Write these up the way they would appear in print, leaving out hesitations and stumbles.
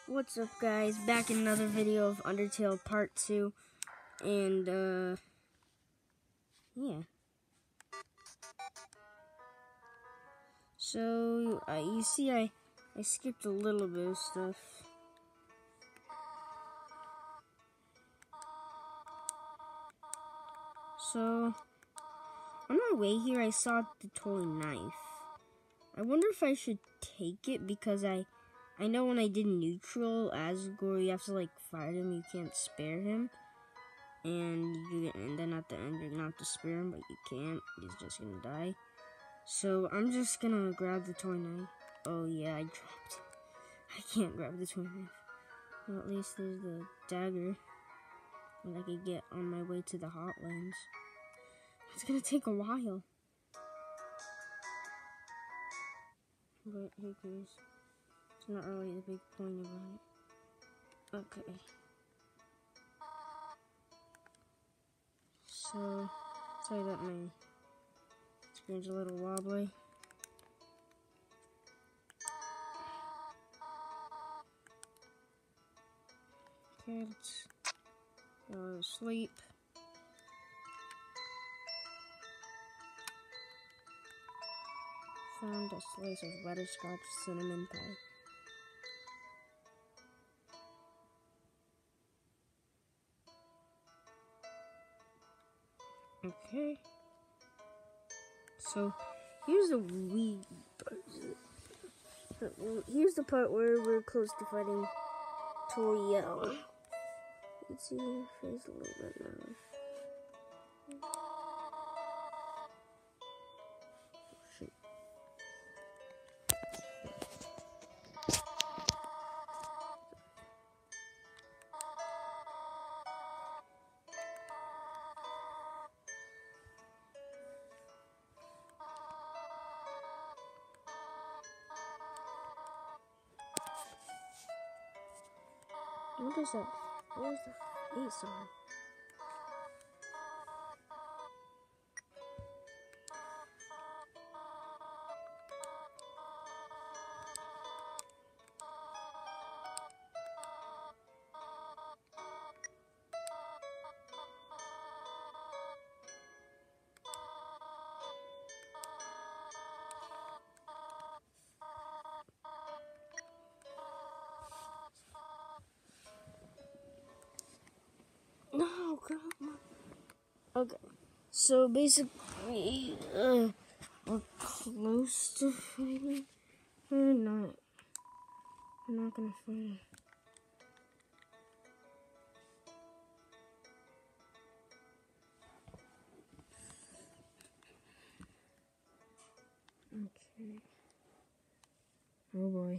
What's up, guys? Back in another video of Undertale Part 2. And, yeah. So, you see, I skipped a little bit of stuff. So, on our way here, I saw the toy knife. I wonder if I should take it, because I know when I did neutral Asgore, you have to, like, fight him, you can't spare him. And then at the end, you're gonna have to spare him, but you can't. He's just gonna die. So I'm just gonna grab the toy knife. Oh yeah, I dropped it. I can't grab the toy knife. Well, at least there's the dagger that I could get on my way to the Hotlands. It's gonna take a while. But who cares? It's not really the big point about it. Okay. So, sorry that my screen's a little wobbly. Okay, let's go to sleep. Found a slice of butterscotch cinnamon pie. Okay. So here's the here's the part where we're close to fighting Toriel. You can see her face a little bit now. Shoot. What is that? What is the face on? No, come on. Okay, so basically, we're close to fighting. We're not gonna fight. Okay. Oh boy.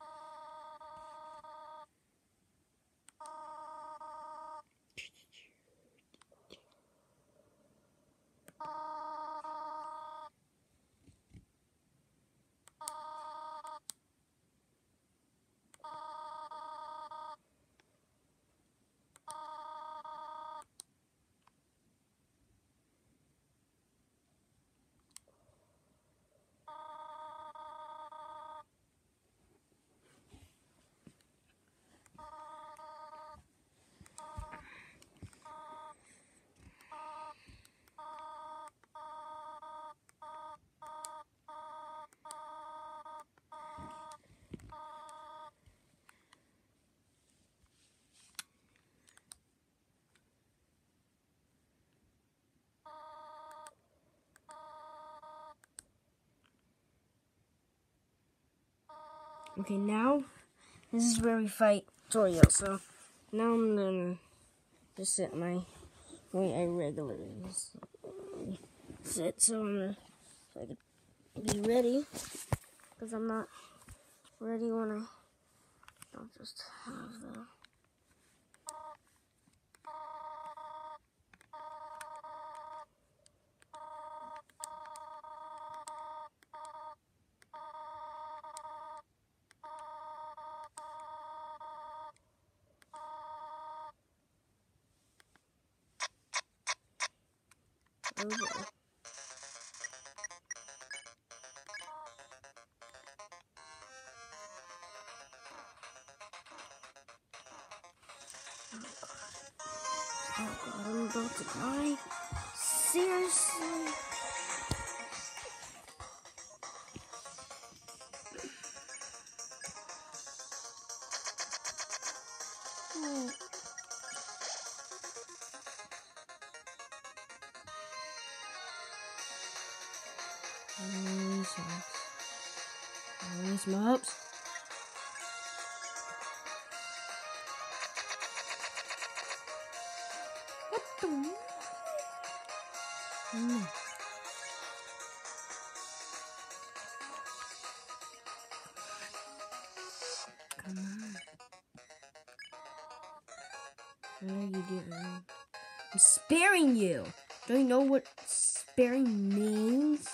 Okay, now this is where we fight Toriel. So now I'm gonna just sit my way I regularly sit, so I can be ready, because I'm not ready when I don't just have the. Oh boy. Oh god, I'm about to die. Seriously? Oh. Nice mobs. What the? Come on. What are you doing? I'm sparing you. Don't you know what sparing means?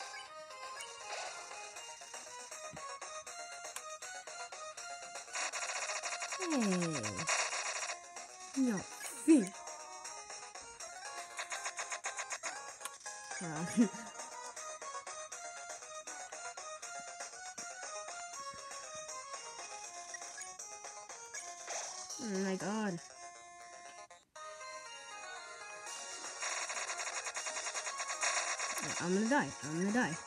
Hey. No. Fear. Oh my god. I'm gonna die. I'm gonna die.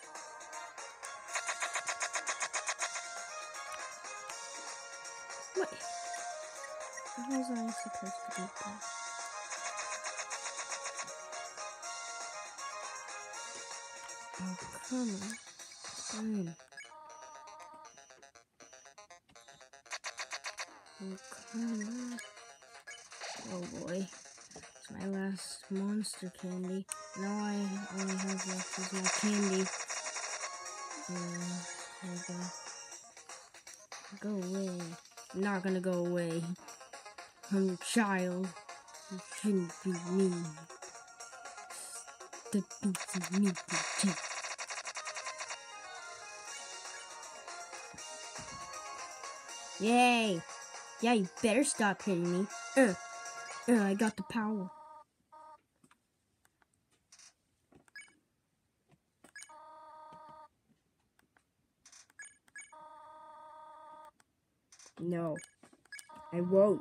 What? How was I supposed to beat that? Oh, come on. Oh, come on. Oh boy. It's my last monster candy. Now I only have left is my candy. Go away. I'm not gonna go away. I'm your child. You shouldn't be mean. The beats me to take. Yay! Yeah, you better stop hitting me. I got the power. No, I won't.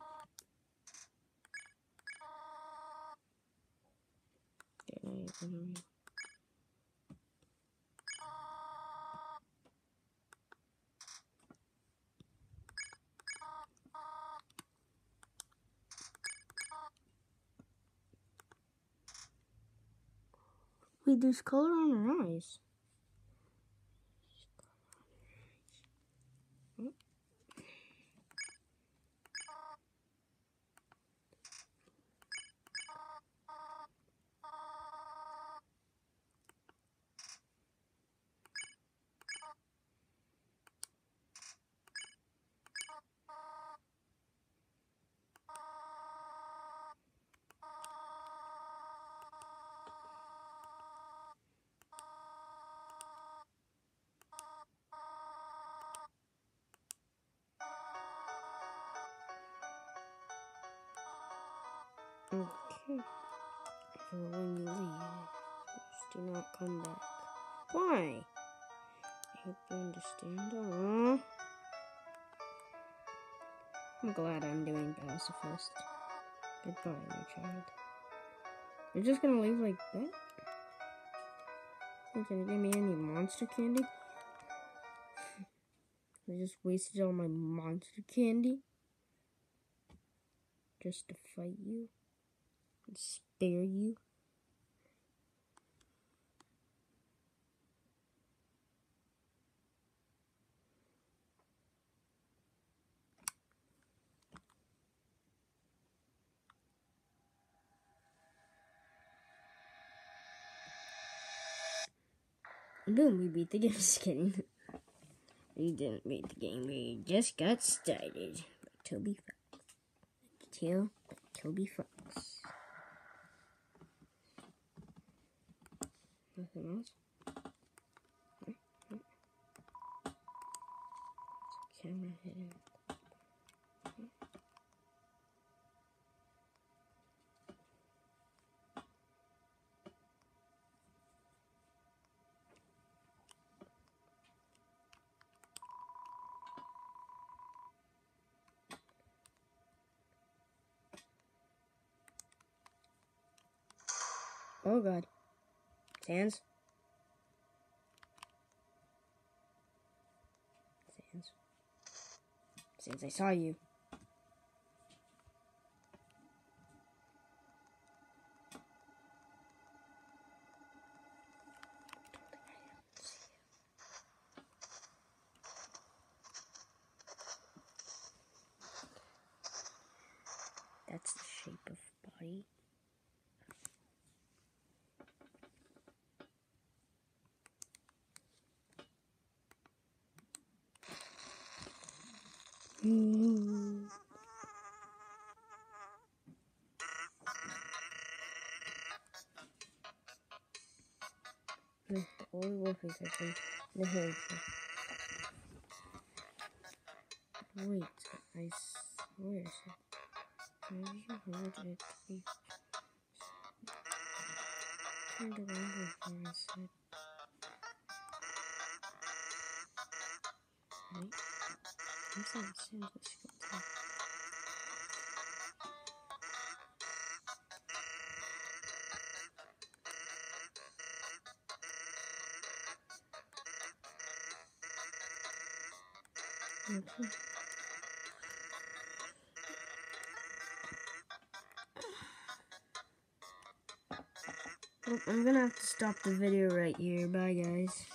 Wait, there's color on her eyes. Okay. For when you leave, just do not come back. Why? I hope you understand. Aww. I'm glad I'm doing pacifist. Goodbye, my child. You're just gonna leave like that? You're gonna give me any monster candy? I just wasted all my monster candy just to fight you and spare you. Boom, we beat the game. Just kidding. We didn't beat the game. We just got started. By Toby Fox. Tale by Toby Fox. Nothing else? Camera hidden. Oh god. Sans? Sans, I saw you. That's the shape of body. The old wolf is actually the head. Wait, I swear. Have you heard it be turned around before I said? Right? I'm saying Sans was skeleton. Okay. Well, I'm gonna have to stop the video right here. Bye, guys.